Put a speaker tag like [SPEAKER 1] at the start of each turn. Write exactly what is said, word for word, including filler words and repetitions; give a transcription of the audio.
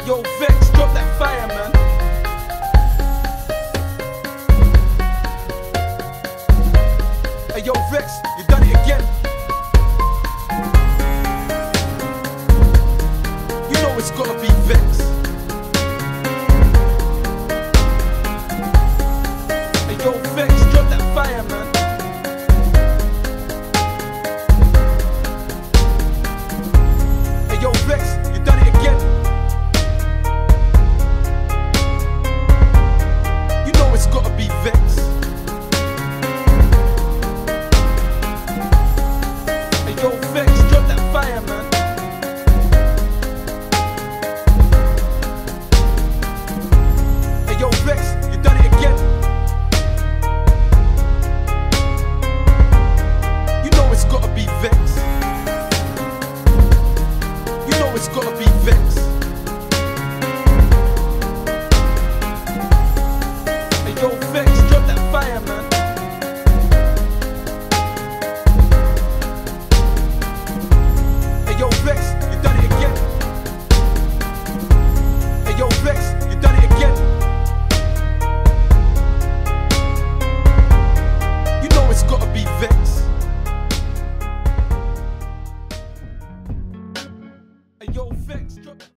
[SPEAKER 1] Yo, Vex, drop that fire, man. Hey, yo, Vex, you done it again. You know it's gotta be Vex. Hey, yo, Vex, drop that fire, man. Hey, yo, Vex, you done it again. You know it's gotta be Vex. Hey, yo, Vex, drop that fire, man. Hey, yo, Vex, you done it again. You know it's gotta be Vex. You know it's gotta be Vex. Hey, yo, Vex, drop that fire, man. Hey, yo, Vex,